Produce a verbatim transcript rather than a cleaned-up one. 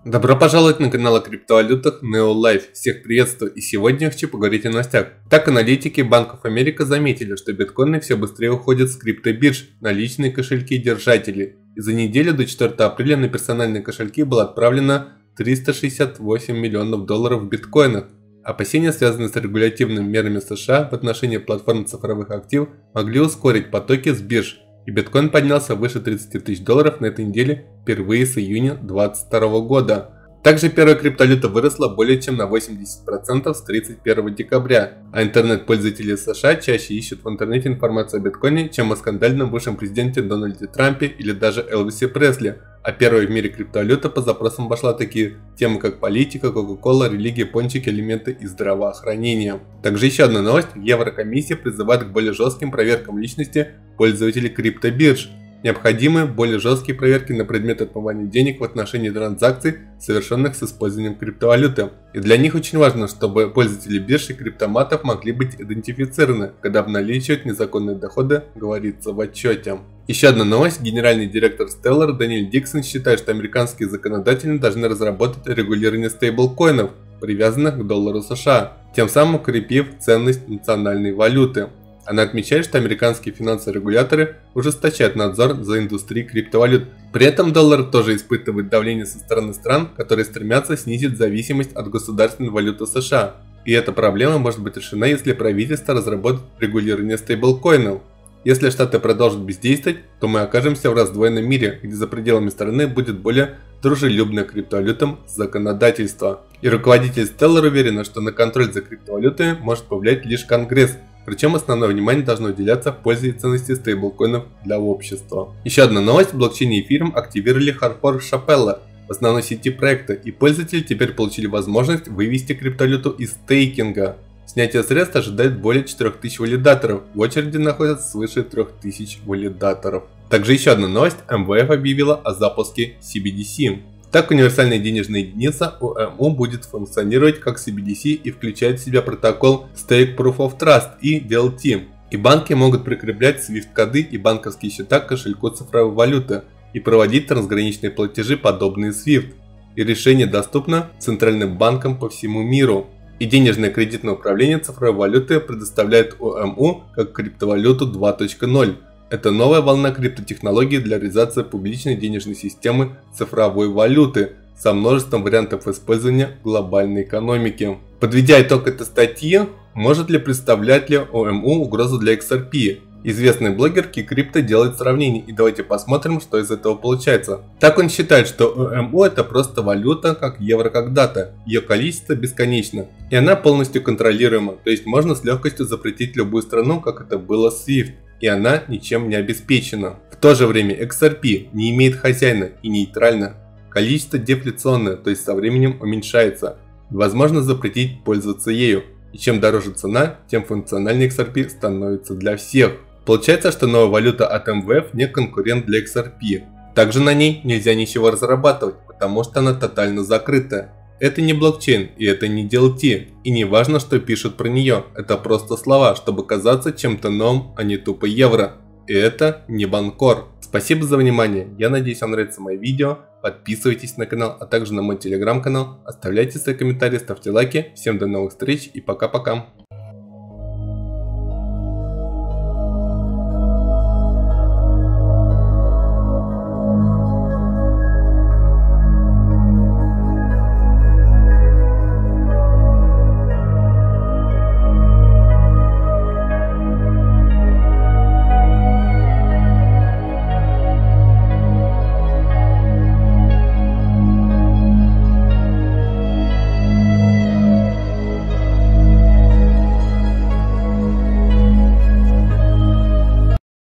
Добро пожаловать на канал о криптовалютах NeoLife. Всех приветствую, и сегодня я хочу поговорить о новостях. Так, аналитики Банков Америка заметили, что биткоины все быстрее уходят с криптобирж на личные кошельки держателей. И за неделю до четвёртого апреля на персональные кошельки было отправлено триста шестьдесят восемь миллионов долларов в биткоинах. Опасения, связанные с регулятивными мерами США в отношении платформ цифровых активов, могли ускорить потоки с бирж. И биткоин поднялся выше тридцати тысяч долларов на этой неделе впервые с июня две тысячи двадцать второго года. Также первая криптовалюта выросла более чем на восемьдесят процентов с тридцать первого декабря, а интернет-пользователи США чаще ищут в интернете информацию о биткоине, чем о скандальном бывшем президенте Дональде Трампе или даже Элвисе Пресли, а первая в мире криптовалюта по запросам обошла такие темы, как политика, кока-кола, религия, пончики, элементы и здравоохранение. Также еще одна новость: Еврокомиссия призывает к более жестким проверкам личности пользователей криптобирж. Необходимы более жесткие проверки на предмет отмывания денег в отношении транзакций, совершенных с использованием криптовалюты. И для них очень важно, чтобы пользователи бирж и криптоматов могли быть идентифицированы, когда обналичивают незаконные доходы, говорится в отчете. Еще одна новость: генеральный директор Stellar Даниэль Диксон считает, что американские законодатели должны разработать регулирование стейблкоинов, привязанных к доллару США, тем самым укрепив ценность национальной валюты. Она отмечает, что американские финансовые регуляторы ужесточают надзор за индустрией криптовалют. При этом доллар тоже испытывает давление со стороны стран, которые стремятся снизить зависимость от государственной валюты США. И эта проблема может быть решена, если правительство разработает регулирование стейблкоинов. Если Штаты продолжат бездействовать, то мы окажемся в раздвоенном мире, где за пределами страны будет более дружелюбное к криптовалютам законодательство. И руководитель Stellar уверена, что на контроль за криптовалютами может повлиять лишь Конгресс. Причем основное внимание должно уделяться пользе и ценности стейблкоинов для общества. Еще одна новость: в блокчейне эфириум активировали Hardfork Shapella в основной сети проекта, и пользователи теперь получили возможность вывести криптовалюту из стейкинга. Снятие средств ожидает более четырёх тысяч валидаторов, в очереди находятся свыше трёх тысяч валидаторов. Также еще одна новость: эм вэ эф объявила о запуске си би ди си. Так, универсальная денежная единица о эм у будет функционировать как си би ди си и включает в себя протокол Stake Proof of Trust и ди эл ти. И банки могут прикреплять свифт-коды и банковские счета к кошельку цифровой валюты и проводить трансграничные платежи, подобные свифт. И решение доступно центральным банкам по всему миру. И денежное кредитное управление цифровой валюты предоставляет о эм у как криптовалюту два точка ноль. Это новая волна криптотехнологий для реализации публичной денежной системы цифровой валюты со множеством вариантов использования в глобальной экономике. Подведя итог этой статьи, может ли представлять ли о эм у угрозу для икс ар пи? Известный блогер Kikrypto делает сравнение, и давайте посмотрим, что из этого получается. Так он считает, что о эм у это просто валюта, как евро когда-то, ее количество бесконечно, и она полностью контролируема, то есть можно с легкостью запретить любую страну, как это было с свифт. И она ничем не обеспечена. В то же время икс ар пи не имеет хозяина и нейтрально. Количество дефляционное, то есть со временем уменьшается. Возможно запретить пользоваться ею. И чем дороже цена, тем функциональнее икс ар пи становится для всех. Получается, что новая валюта от эм вэ эф не конкурент для икс ар пи. Также на ней нельзя ничего разрабатывать, потому что она тотально закрыта. Это не блокчейн, и это не ди эл ти, и не важно, что пишут про нее, это просто слова, чтобы казаться чем-то новым, а не тупо евро. И это не банкор. Спасибо за внимание, я надеюсь, вам нравится мое видео, подписывайтесь на канал, а также на мой телеграм-канал, оставляйте свои комментарии, ставьте лайки, всем до новых встреч и пока-пока.